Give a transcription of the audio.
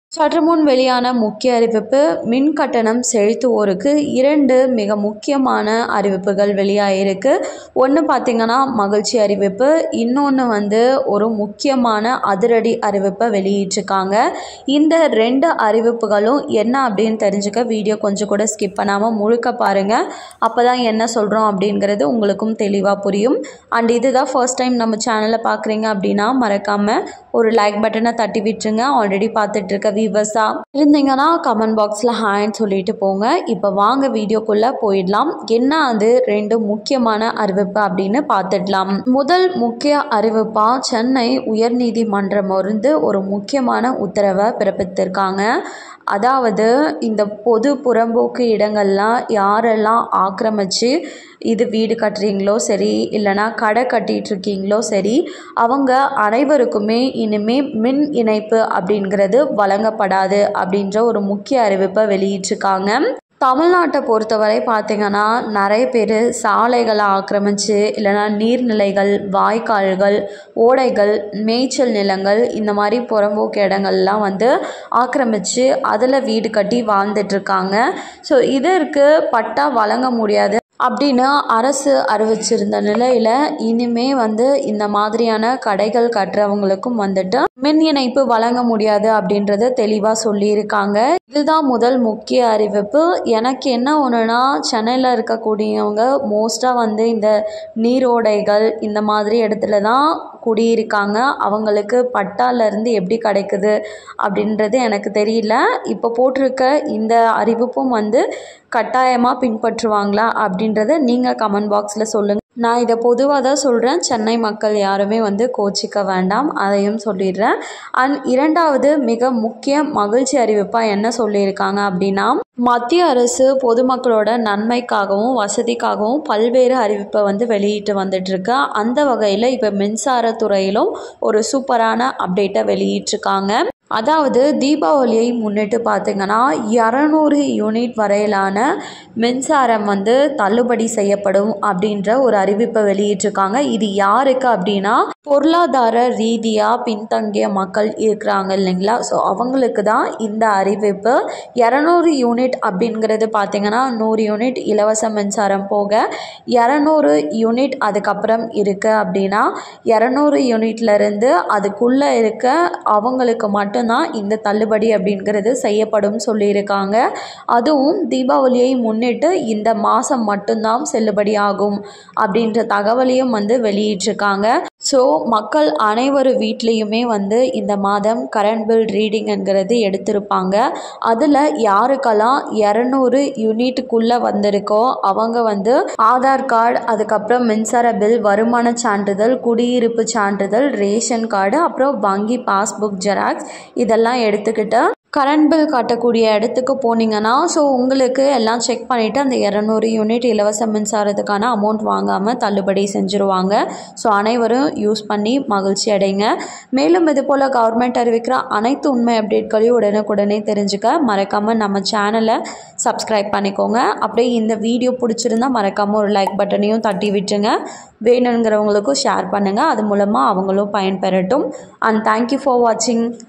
சற்று முன் வெளியான முக்கிய அறிவிப்பு. மின் கட்டணம் செலுத்துவோருக்கு 2 மிக முக்கியமான அறிவிப்புகள் வெளியாகிருக்கு. ஒன்று பார்த்திங்கன்னா மகிழ்ச்சி அறிவிப்பு, இன்னொன்று ஒரு முக்கியமான அதிரடி அறிவிப்பை வெளியிட்டிருக்காங்க. இந்த 2 அறிவிப்புகளும் என்ன அப்படின்னு தெரிஞ்சுக்க வீடியோ கொஞ்சம் கூட ஸ்கிப் பண்ணாமல் முழுக்க பாருங்கள். அப்போ தான் என்ன சொல்கிறோம் அப்படிங்கிறது உங்களுக்கும் தெளிவாக புரியும். அண்ட் இதுதான் ஃபர்ஸ்ட் டைம் நம்ம சேனலை பார்க்குறீங்க அப்படின்னா மறக்காமல் ஒரு லைக் பட்டனை தட்டி விட்டுருங்க. ஆல்ரெடி பார்த்துட்டு இருக்க வியூவர்ஸாக இருந்தீங்கன்னா கமெண்ட் பாக்ஸில் ஹாய்ன்னு சொல்லிட்டு போங்க. இப்போ வாங்க வீடியோக்குள்ளே போயிடலாம். என்ன அது 2 முக்கியமான அறிவிப்பு அப்படின்னு பார்த்துடலாம். முதல் முக்கிய அறிவிப்பாக சென்னை உயர்நீதிமன்றம் ஒரு முக்கியமான உத்தரவை பிறப்பித்திருக்காங்க. அதாவது இந்த பொது புறம்போக்கு இடங்கள்லாம் யாரெல்லாம் ஆக்கிரமித்து இது வீடு கட்டுறீங்களோ சரி, இல்லைனா கடை கட்டிகிட்ருக்கீங்களோ சரி, அவங்க அனைவருக்குமே இனிமேல் மின் இணைப்பு அப்படிங்கிறது வழங்கப்படாது அப்படின்ற ஒரு முக்கிய அறிவிப்பை வெளியிட்டிருக்காங்க. தமிழ்நாட்டை பொறுத்தவரை பார்த்திங்கன்னா நிறைய பேர் சாலைகளை ஆக்கிரமித்து, இல்லைனா நீர்நிலைகள், வாய்க்கால்கள், ஓடைகள், மேய்ச்சல் நிலங்கள், இந்த மாதிரி புறம்போக்கு இடங்கள்லாம் ஆக்கிரமித்து அதில் வீடு கட்டி வாழ்ந்துட்டுருக்காங்க. ஸோ இதற்கு பட்டா வழங்க முடியாது அப்படின்னு அரசு அறிவிச்சிருந்த நிலையில் இனிமே இந்த மாதிரியான கடைகள் கட்டுறவங்களுக்கும் மின் இணைப்பு வழங்க முடியாது அப்படின்றத தெளிவாக சொல்லியிருக்காங்க. இதுதான் முதல் முக்கிய அறிவிப்பு. எனக்கு என்ன ஒன்றுனா, சென்னையில் இருக்கக்கூடியவங்க மோஸ்ட்டாக இந்த நீரோடைகள் இந்த மாதிரி இடத்துல தான் குடியிருக்காங்க. அவங்களுக்கு பட்டாலேருந்து எப்படி கிடைக்குது அப்படின்றது எனக்கு தெரியல. இப்போ போட்டிருக்க இந்த அறிவிப்பும் கட்டாயமாக பின்பற்றுவாங்களா அப்படின்றத நீங்கள் கமெண்ட் பாக்ஸில் சொல்லுங்கள். நான் இதை பொதுவாக தான் சொல்கிறேன். சென்னை மக்கள் யாருமே கோச்சிக்க வேண்டாம், அதையும் சொல்லிடுறேன். அண்ட் இரண்டாவது மிக முக்கிய மகிழ்ச்சி அறிவிப்பாக என்ன சொல்லியிருக்காங்க அப்படின்னா, மத்திய அரசு பொதுமக்களோட நன்மைக்காகவும் வசதிக்காகவும் பல்வேறு அறிவிப்பை வெளியிட்டு வந்துட்டுருக்கு. அந்த வகையில் இப்போ மின்சாரத்துறையிலும் ஒரு சூப்பரான அப்டேட்டை வெளியிட்டிருக்காங்க. அதாவது தீபாவளியை முன்னிட்டு பார்த்திங்கன்னா 200 யூனிட் வரையிலான மின்சாரம் தள்ளுபடி செய்யப்படும் அப்படின்ற ஒரு அறிவிப்பை வெளியிட்டிருக்காங்க. இது யாருக்கு அப்படின்னா, பொருளாதார ரீதியாக பின்தங்கிய மக்கள் இருக்கிறாங்க இல்லைங்களா, ஸோ அவங்களுக்கு தான் இந்த அறிவிப்பு. 200 யூனிட் அப்படிங்கிறது பார்த்திங்கன்னா 100 யூனிட் இலவச மின்சாரம் போக 200 யூனிட் அதுக்கப்புறம் இருக்குது அப்படின்னா 200 யூனிட்லேருந்து அதுக்குள்ளே இருக்க அவங்களுக்கு மட்டும் தான் இந்த தள்ளுபடி அப்படிங்கிறது செய்யப்படும் சொல்லியிருக்காங்க. அதுவும் தீபாவளியை முன்னிட்டு இந்த மாதம் மட்டும்தான் செல்லுபடி ஆகும் அப்படின்ற தகவலையும் வெளியிட்டிருக்காங்க. ஸோ மக்கள் அனைவரு வீட்லேயுமே இந்த மாதம் கரண்ட் பில் ரீடிங்கிறது எடுத்திருப்பாங்க. அதில் யாருக்கெல்லாம் 200 யூனிட்டுக்குள்ளே வந்திருக்கோ அவங்க ஆதார் கார்டு, அதுக்கப்புறம் மின்சார பில், வருமான சான்றிதழ், குடியிருப்பு சான்றிதழ், ரேஷன் கார்டு, அப்புறம் வங்கி பாஸ்புக் ஜெராக்ஸ் இதெல்லாம் எடுத்துக்கிட்டு கரண்ட் பில் கட்டக்கூடிய இடத்துக்கு போனீங்கன்னா ஸோ உங்களுக்கு எல்லாம் செக் பண்ணிவிட்டு அந்த 200 யூனிட் இலவச மின்சாரத்துக்கான அமௌண்ட் வாங்காமல் தள்ளுபடி செஞ்சுருவாங்க. ஸோ அனைவரும் யூஸ் பண்ணி மகிழ்ச்சி அடைங்க. மேலும் இது போல் கவர்மெண்ட் அறிவிக்கிற அனைத்து உண்மை அப்டேட்களையும் உடனுக்குடனே தெரிஞ்சுக்க மறக்காமல் நம்ம சேனலை சப்ஸ்கிரைப் பண்ணிக்கோங்க. அப்படியே இந்த வீடியோ பிடிச்சிருந்தால் மறக்காமல் ஒரு லைக் பட்டனையும் தட்டி விட்டுருங்க. வேணுங்கிறவங்களுக்கும் ஷேர் பண்ணுங்கள், அது மூலமாக அவங்களும் பயன்பெறட்டும். அண்ட் தேங்க்யூ ஃபார் வாட்சிங்.